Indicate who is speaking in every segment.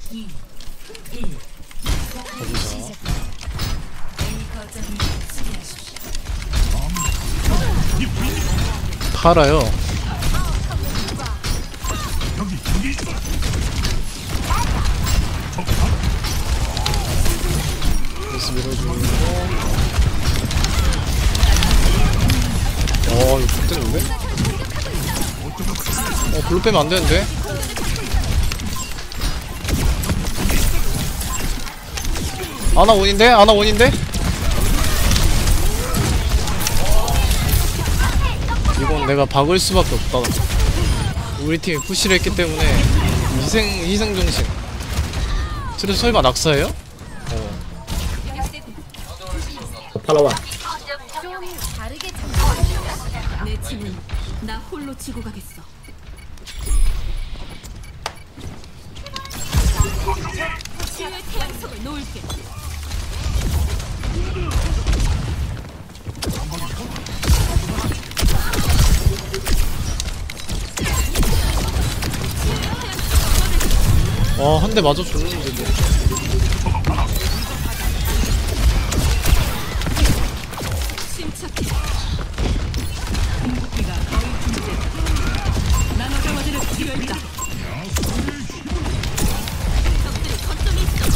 Speaker 1: 거기서 팔아요. 그래서 밀어주고. 이거 좋대는데? 블루 빼면 안 되는데? 아나 원인데? 아나 원인데? 이건 내가 박을 수밖에 없다. 우리 팀이 푸시를 했기 때문에 희생정신. 트레스 설마 낙사예요?
Speaker 2: 팔로워.
Speaker 3: 내 짐은 나 홀로 지고 가겠어. 치유의 태양석을 놓을게.
Speaker 1: 한 대 맞아 줬는데도.
Speaker 3: 침착해. 궁극기가 거의 준비됐다. 나노 강화제를 필요했다. 적들이 거점에 있어.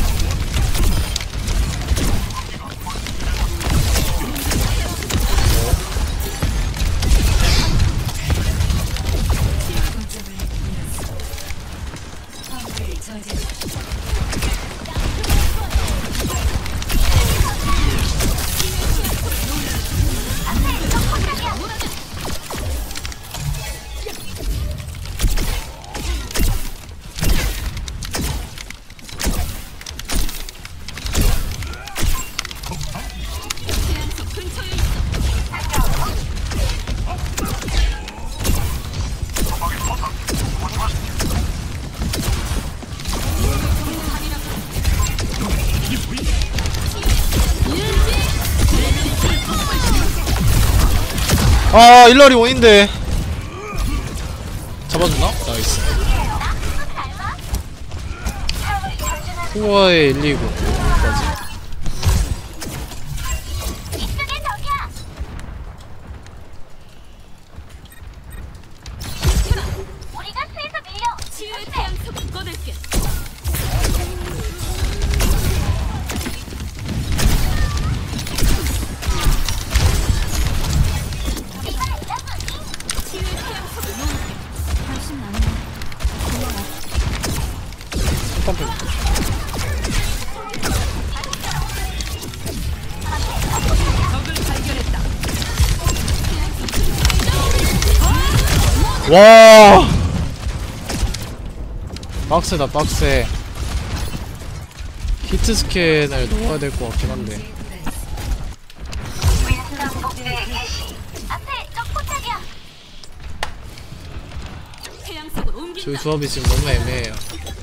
Speaker 1: 일러리 원인데 잡아줬나? 나이스. 후아의 129 여기까지.
Speaker 3: 치유의 태양석을 꺼낼게.
Speaker 1: 와 빡세다 빡세. 히트 스캔을 넣어야 될 것 같긴 한데. 저희 조합이 지금 너무 애매해요.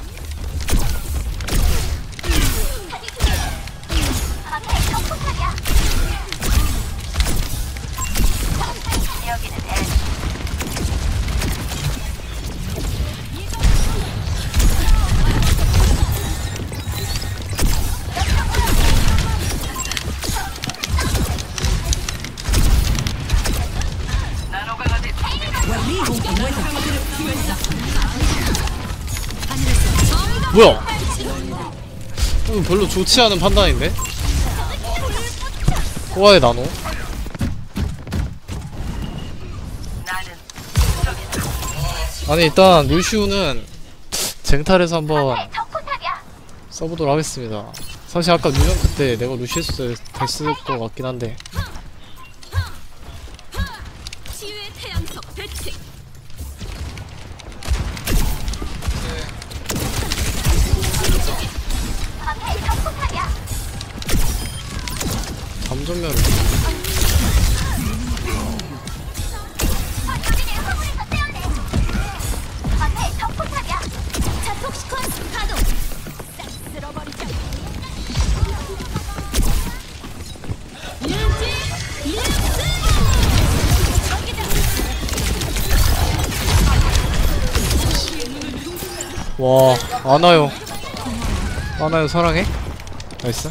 Speaker 1: 뭐야? 이거 별로 좋지 않은 판단인데? 호화의 나노? 아니 일단 루시우는 쟁탈에서 한번 써보도록 하겠습니다. 사실 아까 뉴전크 때 내가 루시우스 됐을 것 같긴 한데.
Speaker 3: 치유의 태양석 배치.
Speaker 1: 감전멸을 와 안와요. 하나요 사랑해? 나이스.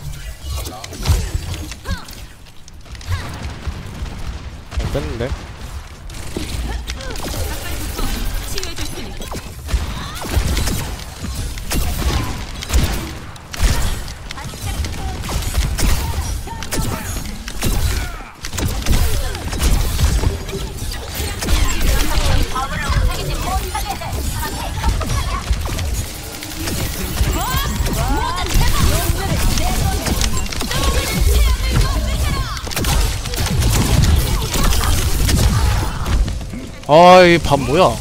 Speaker 1: 뺐는데?
Speaker 3: 치유해줄 테니
Speaker 1: 아, 이 밥 뭐야?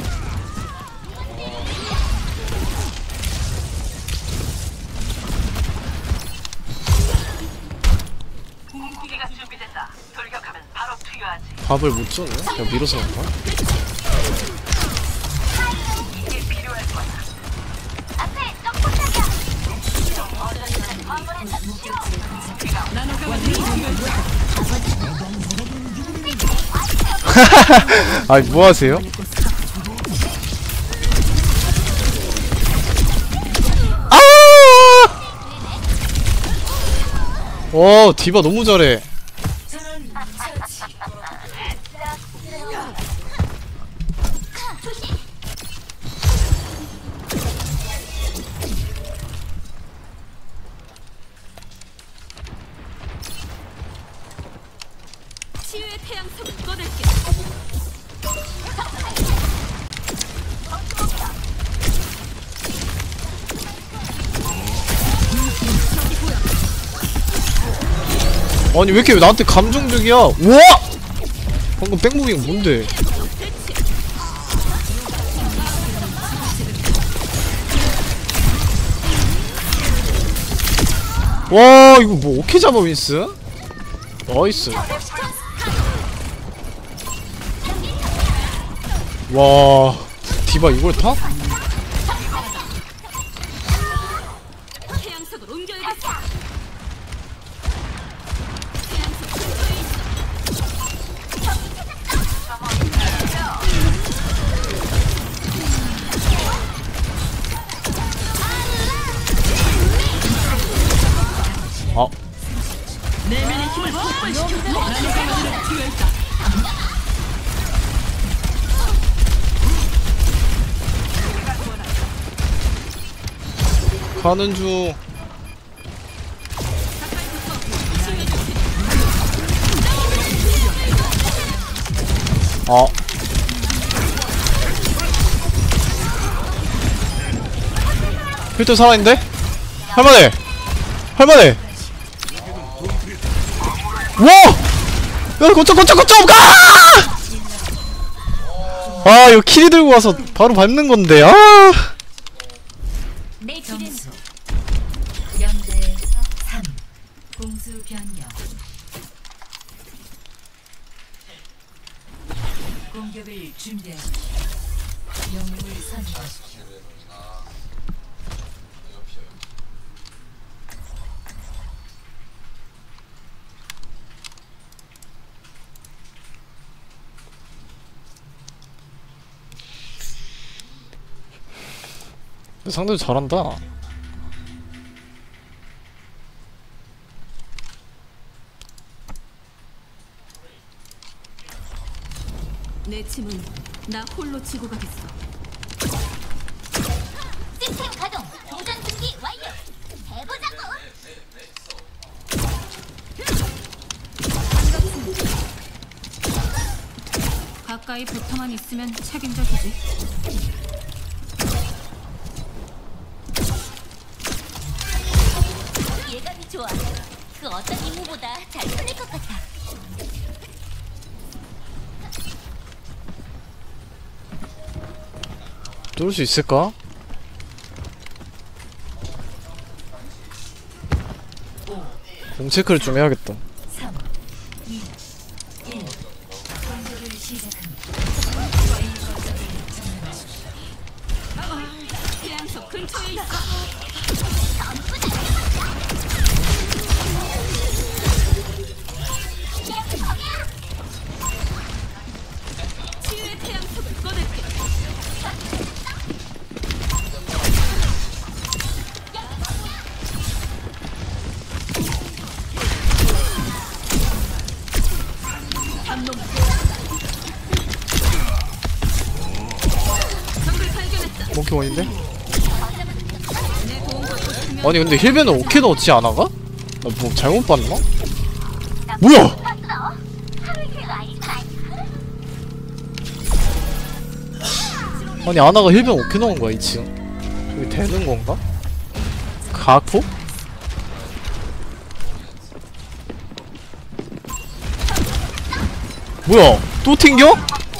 Speaker 4: 무기가 준비됐다. 돌격하면 바로 투여하지.
Speaker 1: 밥을 못 줬네? 그냥 밀어서 그런가?
Speaker 4: 이게 필요할 거야.
Speaker 1: 아이, 뭐 하세요? 아! 와, 디바 너무 잘해.
Speaker 3: 치유의 태양성을 꺼낼게.
Speaker 1: 아니, 왜 이렇게 나한테 감정적이야? 우와! 방금 백무빙 뭔데? 와, 이거 뭐 어떻게 잡아, 윈스? 나이스. 와, 디바 이걸 타?
Speaker 3: 태양성을 옮겨야겠어. 태양성 근처에 있어.
Speaker 1: 아,
Speaker 3: 내면의 힘을 폭발시켜. 나는 강아지를 투여했다.
Speaker 1: 가는 중. 아. 필터 살아있는데? 할만해! 할만해! 와! 야, 거점! 가! 아, 이거 키리 들고 와서 바로 밟는 건데, 아!
Speaker 3: 내 길은
Speaker 5: 0대 3 공수 변경 공격을 준비하십시오. 영웅을 선택하십시오.
Speaker 1: 상대도 잘한다.
Speaker 3: 내 짐은 나 홀로 지고 가겠어.
Speaker 6: 시스템 가동. 동전 준비 완료. 해보자고.
Speaker 3: 가까이 붙어만 있으면 책임져주지.
Speaker 6: 예감이 좋아. 그 어떤 임무보다 잘 풀릴 것 같아.
Speaker 1: 뚫을 수 있을까? 공체크를 좀 해야겠다.
Speaker 5: 3 2 1 공격을 시작합니다.
Speaker 3: 태양석 근처에 있어. 치유의 태양석을 꺼낼게.
Speaker 1: 오케원인데? 아니 근데 힐베는 오케 넣었지 않아가? 나 뭐 잘못 봤나? 뭐야! 아니 아나가 힐베 오케 넣은 거야 2층. 저기 되는 건가? 가포? 뭐야? 또 튕겨?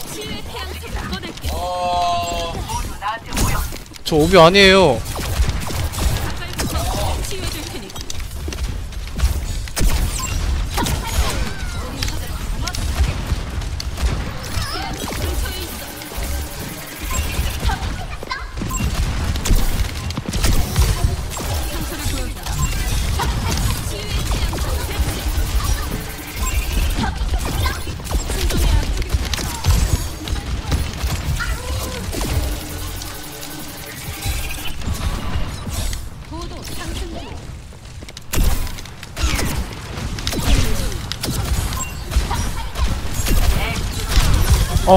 Speaker 1: 저 오비 아니에요. 어.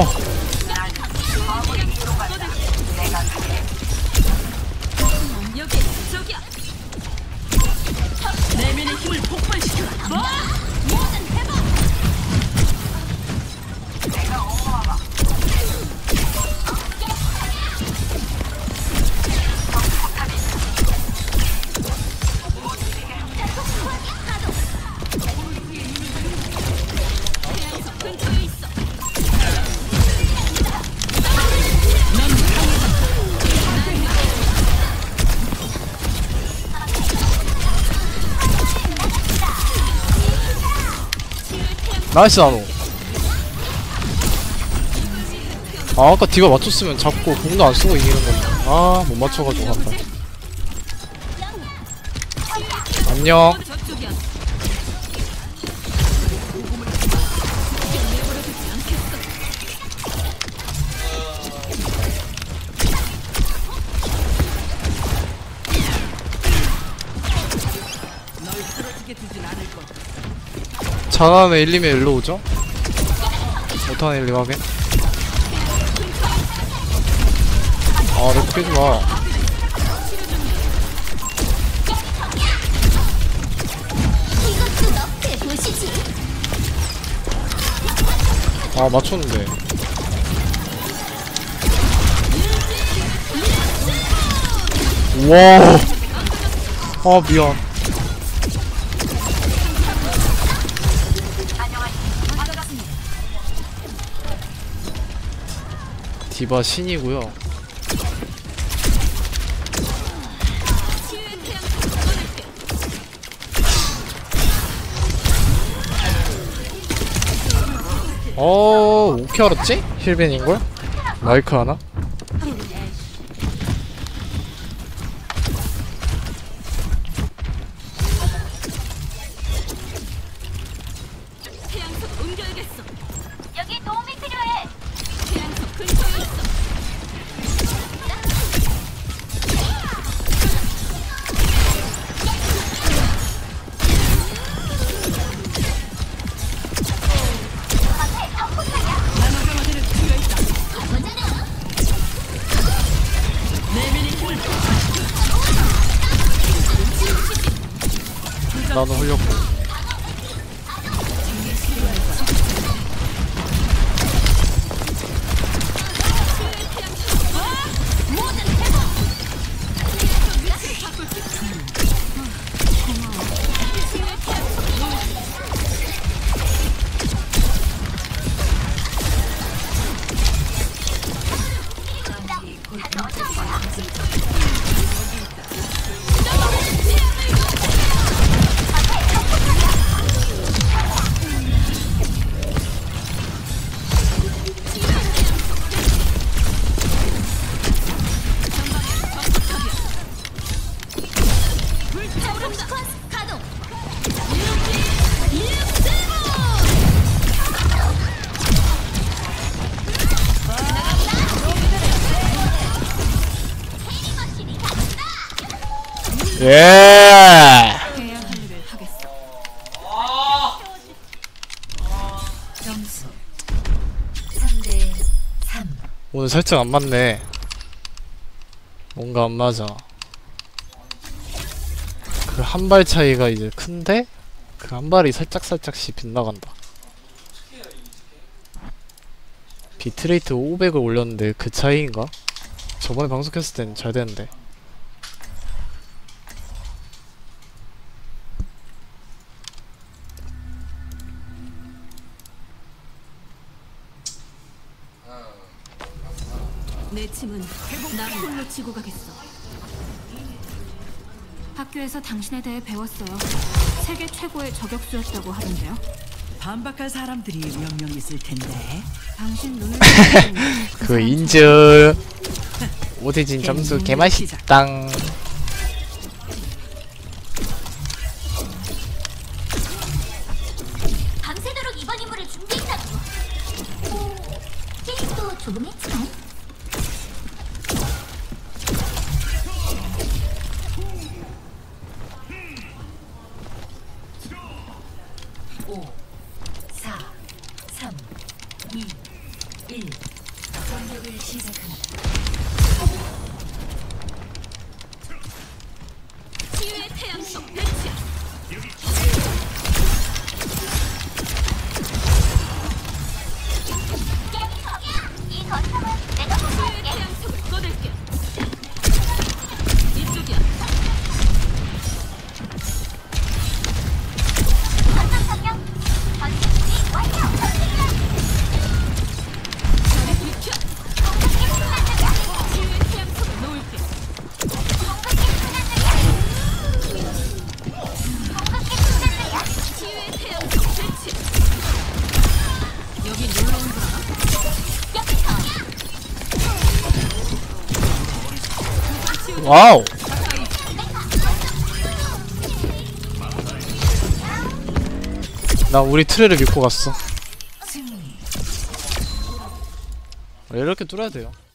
Speaker 3: 여기 저기야. 내면의 힘을 폭발시켜. 뭐? 뭐든 해봐. 근처에 있어.
Speaker 1: 나이스 나노. 아 아까 디가 맞췄으면 잡고 공도 안 쓰고 이기는 건데. 아 못 맞춰가지고 한다. 안녕.
Speaker 3: 저쪽이야.
Speaker 1: 잘하는 1, 2면 일로 오죠? 못하는 1, 2 확인. 아 렉 깨지마.
Speaker 6: 이것도 너프해 보시지.
Speaker 1: 아 맞췄는데. 와. 아 미안. 디바 신이고요. 오케이 알았지? 힐벤인걸? 마이크 하나?
Speaker 3: 태양석 옮겨야겠어.
Speaker 6: 여기 도움이 필요해.
Speaker 3: 태양석 근처에 있어.
Speaker 1: 나는 흘렸고.
Speaker 6: 가동.
Speaker 1: 예.
Speaker 3: 해야 할 일을 하겠어.
Speaker 5: 점수 3대 3.
Speaker 1: 오늘 살짝 안 맞네. 뭔가 안 맞아. 그 한 발 차이가 이제 큰데 그 한 발이 살짝씩 빗나간다. 비트레이트 500을 올렸는데 그 차이인가? 저번에 방송했을 땐 잘 됐는데.
Speaker 3: 내 짐은 나 홀로 지고 가겠어. 학교에서 당신에 대해 배웠어요. 세계 최고의 저격수였다고 하던데요.
Speaker 5: 반박할 사람들이 몇 명 있을 텐데.
Speaker 3: 당신 눈을
Speaker 1: 그 인증. 오대진 점수 개맛있당.
Speaker 6: 밤새도록 이번 임무를 준비했다고. 게임도 조금 했지만.
Speaker 3: 치유의 태양속 배치.
Speaker 6: 이 거점은 내가
Speaker 3: 치유의
Speaker 6: 보호할게.
Speaker 3: 태양속을 꺼낼게. 이쪽이야.
Speaker 6: 거점 성령. 전진 준비 완료.
Speaker 3: 저리 비켜. 치유의 태양속을 놓을게. 치유의 태양속 배치. 여기 놀러 온 거야?
Speaker 1: 와우. 나 우리 트레를 믿고 갔어. 이렇게 뚫어야 돼요.